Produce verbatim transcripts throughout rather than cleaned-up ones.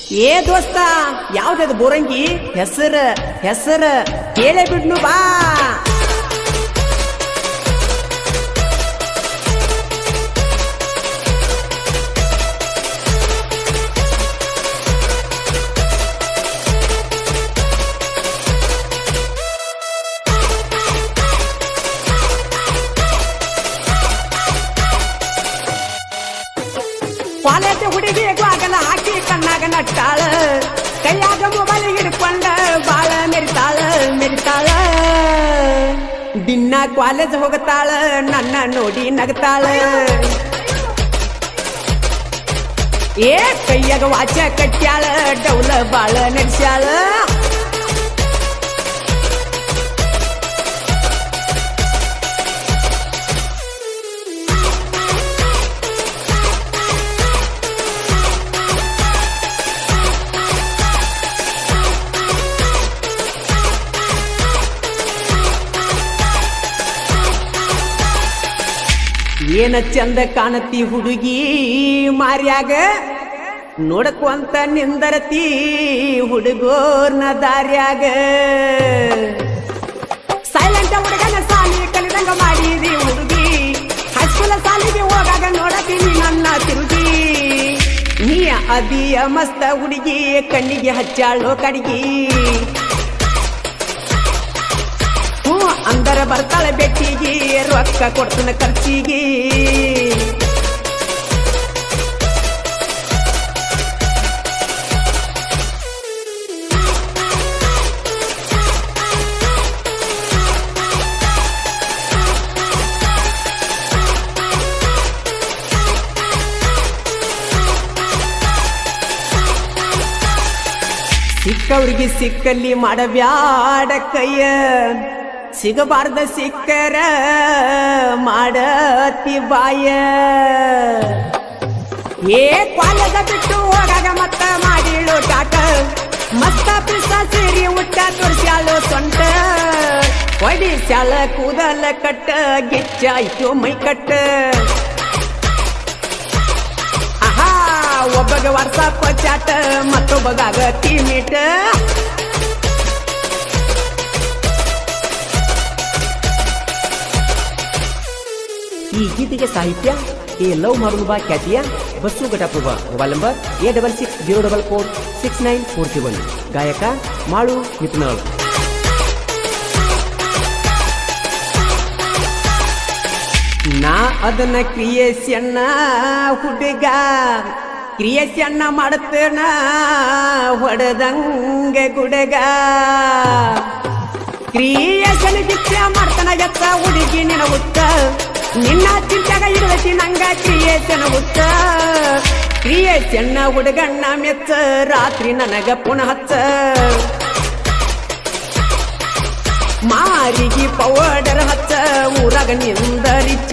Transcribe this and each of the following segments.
ಏ ದೋಸ್ತ ಯಾವ್ದದು ಬೋರಂಗಿ ಹೆಸರ ಹೆಸರ ಕೇಳೇ ಬಿಡ್ನು ಬಾ. ಕಾಲೇಜ್ ಹುಡುಗಿ ಬಾಗಲ ಹಾಕಿ ಕಣ್ಣಾಗ ನಟ್ಟಾಳ, ಕೈಯಾಗ ಮೊಬೈಲ್ ಹಿಡ್ಕೊಂಡ ಬಾಳ ಮೆರಿತಾಳ ಮೆರಿತಾಳ. ದಿನ ಕಾಲೇಜ್ ಹೋಗತಾಳ, ನನ್ನ ನೋಡಿ ನಗತಾಳ. ಏ ಕೈಯಾಗ ವಾಚ ಕಟ್ಟ್ಯಾಳ, ಡೌಲ ಬಾಳ ನಡೆಸ್ಯಾಳ. ಏನ ಚಂದ ಕಾಣತಿ ಹುಡುಗಿ ಮಾರ್ಯಾಗ, ನೋಡಕ್ವಂತ ನಿಂದರತಿ ಹುಡುಗೋರ್ನ ದಾರ್ಯಾಗ. ಸೈಲೆಂಟ್ ಹುಡುಗನ ಸಾಲಿ ಕಲಿದಂಗ ಮಾಡಿದಿ ಹುಡುಗಿ, ಹೈಸ್ಕೂಲ ಸಾಲಿಗೆ ಹೋಗಾಗ ನೋಡತೀನಿ ನನ್ನ ತಿರುಗಿ. ನೀ ಅದಿಯ ಮಸ್ತ ಹುಡುಗಿ, ಕಣ್ಣಿಗೆ ಹಚ್ಚಾಳೋ ಕಡಿಗಿ. ಅಂದರ ಬರ್ತಾಳೆ ಬೆಟ್ಟಿಗೆ, ರೊಕ್ಕ ಕೊಡ್ತಾನ ಖರ್ಚಿಗೆ. ಸಿಕ್ಕವ್ರಿಗೆ ಸಿಕ್ಕಲ್ಲಿ ಮಾಡಬ್ಯಾಡ ಕೈಯ, ಸಿಗಬಾರ್ದ ಸಿಕ್ಕರ ಮಾಡತಿ ಬಾಯ. ಏ ಕಾಲೇಜ ಬಿಟ್ಟು ಹೋಗಾಗ ಮತ್ತ ಮಾಡಿಳು ಟಾಟ, ಮಸ್ತ ಪಿಸ ಸೀರಿ ಉಟ್ಟ ತೋರ್ಸ್ಯಾಳು ಸೊಂಟ. ಹೊಡಿಸ್ಯಾಳ ಕೂದಲ ಕಟ್ಟ, ಗಿಚ್ಚಾಯ್ತು ಮೈ ಕಟ್ಟ. ಆಹಾ ಒಬ್ಬಗ ವಾಟ್ಸಾಪ್ ಚಾಟ, ಮತ್ತೊಬ್ಬಗಾಗ ಟೀಮೀಟ. ಈ ಗೀತೆಗೆ ಸಾಹಿತ್ಯ ಎ ಲವ್ ಮಾರುನು ಬಾ ಖ್ಯಾತಿಯ Basu Ghataprabha. Mobile number eight double six zero double four six nine four seven. ಗಾಯಕ ಮಾಳು ನಿಪನಾಳ್. ನಾ ಅದನ್ನ ಕ್ರಿಯೇಷನ್ನ ಹುಡುಗ, ಕ್ರಿಯೇಷನ್ನ ಮಾಡುತ್ತೇನ ಹೊಡೆದಂಗ ಗುಡಗ. ಕ್ರಿಯೇಷನ್ ಗಿಚ್ಚ ಮಾಡ್ತಾನ ಎತ್ತ ಹುಡುಗಿ ನಿನ ಉತ್ತ, ನಿನ್ನ ಚಿಂತಾಗ ಇಡತಿ ನಂಗ ಕ್ರಿಯೇಷನ್ ಉತ್ತ. ಕ್ರಿಯೇಷನ್ ಹುಡುಗಣ್ಣ ಮೆಚ್ಚ, ರಾತ್ರಿ ನನಗ ಪುನಃ ಹಚ್ಚ. ಮಾರಿಗೆ ಪೌಡರ್ ಹಚ್ಚ, ಊರಾಗ ನಿಂದರಿಚ.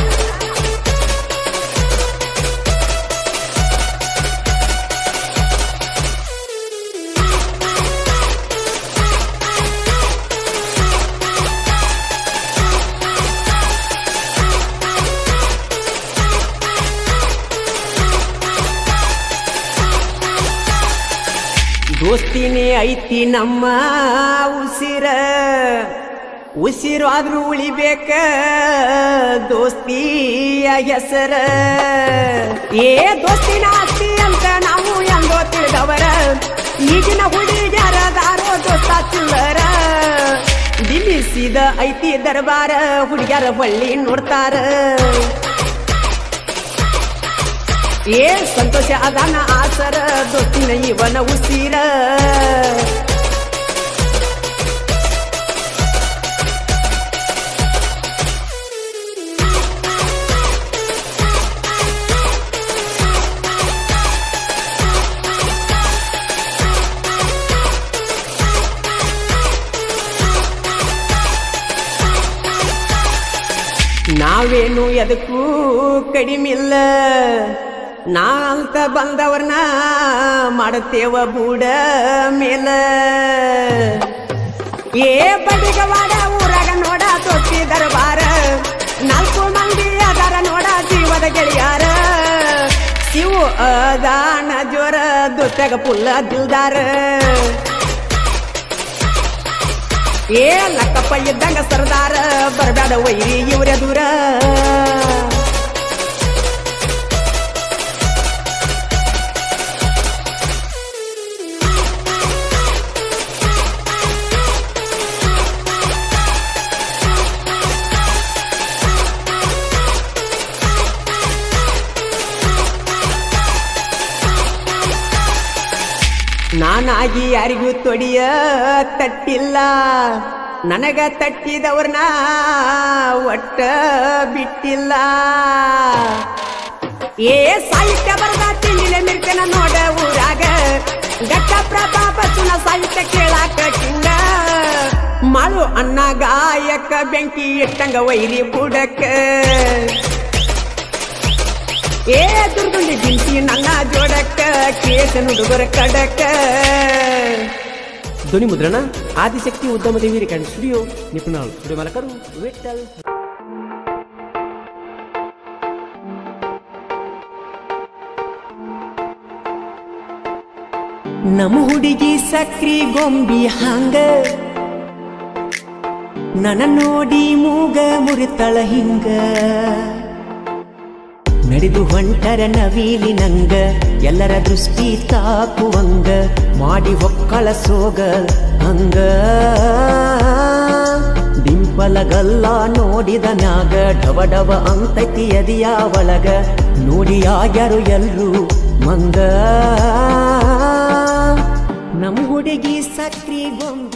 ದೋಸ್ತಿನೇ ಐತಿ ನಮ್ಮ ಉಸಿರ, ಉಸಿರು ಆದ್ರೂ ಉಳಿಬೇಕ ದೋಸ್ತಿಯ ಹೆಸರ. ಏ ದೋಸ್ತಿನ ಆಸ್ತಿ ಅಂತ ನಾವು ಎಂದೋ ತಿಳಿದವರ, ಈಗಿನ ಹುಡುಗ್ಯಾರದಾರೋ ದೋಸ್ತ ಚಿಲ್ಲರ. ಬಿಲಿಸಿದ ಐತಿ ದರ್ಬಾರ, ಹುಡುಗ್ಯಾರ ಬಳ್ಳಿ ನೋಡ್ತಾರ. ಏ ಸಂತೋಷ ಅದಾನ ಆಸರ, ದೋಸ್ತಿನ ಇವನ ಉಸಿರ. ನಾವೇನು ಎದಕ್ಕೂ ಕಡಿಮಿಲ್ಲ, ನಾ ಅಂತ ಬಂದವ್ರನ್ನ ಮಾಡುತ್ತೇವ ಬೂಡ ಮೇಲ. ಏ ಬಡಿಗವಾಡ ಊರಾಗ ನೋಡ ದೋಸ್ತಿ ದರ್ಬಾರ, ನಾಲ್ಕು ಮಂದಿ ಅದರ ನೋಡ ಜೀವದ ಗೆಳೆಯಾರ. ಶಿವ ಅದಾನ ಜ್ವರ ದೋಸ್ತಾಗ ಪುಲ್ಲ ದಿಲ್ದಾರ ಏ ಲಕ್ಕಪ್ಪ ಇದ್ದಂಗ ಸರ್ದಾರ ಬರ್ಬ್ಯಾಡ ವೈರಿ ಇವ್ರ ದೂರ ನಾನಾಗಿ ಯಾರಿಗೂ ತೊಡಿಯ ತಟ್ಟಿಲ್ಲ ನನಗ ತಟ್ಟಿದವ್ರನ್ನ ಒಟ್ಟ ಬಿಟ್ಟಿಲ್ಲ ಏ ಸಾಹಿತ್ಯ ಬರದ ತಿಂಡಿಲೆ ಮಿರ್ಕನ ನೋಡ ಊರಾಗ ಗಟ್ಟ ಪ್ರತಾಪ ಸುನ ಸಾಹಿತ್ಯ ಕೇಳಾಕ ಕಿಂಗ ಮಾಳು ಅಣ್ಣ ಗಾಯಕ ಬೆಂಕಿ ಇಟ್ಟಂಗ ವೈರಿ ಬುಡಕ ಏ ದುರ್ಗುಂಡಿ ಜಿಂಸಿ ನನ್ನ ಜೋಡಕ್ಕ ಕೇಸ ನುಡುಗರ ಕಡಕ ಧ್ವನಿ ಮುದ್ರಣ ಆದಿಶಕ್ತಿ ಉದ್ಯಮ Devi recording studio Nipanal studio ಮಾಲಕರು ವಿಠಲ್ ನಮ್ಮ ಹುಡುಗಿ ಸಕ್ರಿ ಗೊಂಬಿ ಹಂಗ ನನ್ನ ನೋಡಿ ಮೂಗ ಮುರಿತಳ ಹಿಂಗ ನಡೆದು ಹೊಂಟರ ನವೀಲಿ ನಂಗ ಎಲ್ಲರ ದೃಷ್ಟಿ ತಾಕುವಂಗ ಮಾಡಿ ಹೊಕ್ಕಳ ಸೋಗ ಹಂಗ ಡಿಂಪಲಗಲ್ಲ ನೋಡಿದ ನ್ಯಾಗ ಡವ ಡವ ಅಂತೈತಿ ಎದಿಯ ಒಳಗ ನೋಡಿ ಆಗ್ಯಾರು ಎಲ್ರು ಮಂಗ ನಮ್ಮ ಹುಡುಗಿ ಸಕ್ರಿ ಗೊಂಬೆ